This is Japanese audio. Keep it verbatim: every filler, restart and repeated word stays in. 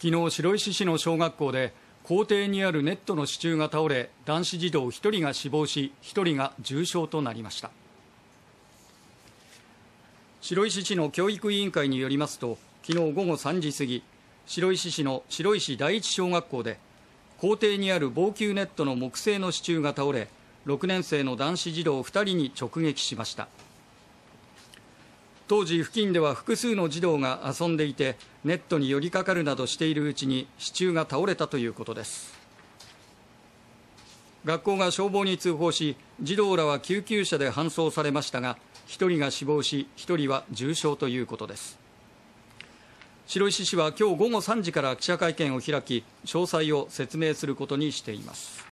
昨日、白石市の小学校で校庭にあるネットの支柱が倒れ、男子児童ひとりが死亡し、ひとりが重傷となりました。白石市の教育委員会によりますと、昨日午後さんじ過ぎ、白石市の白石第一小学校で校庭にある防球ネットの木製の支柱が倒れ、ろくねん生の男子児童ふたりに直撃しました。当時付近では複数の児童が遊んでいて、ネットに寄りかかるなどしているうちに支柱が倒れたということです。学校が消防に通報し、児童らは救急車で搬送されましたが、ひとりが死亡し、ひとりは重傷ということです。白石市は今日午後さんじから記者会見を開き、詳細を説明することにしています。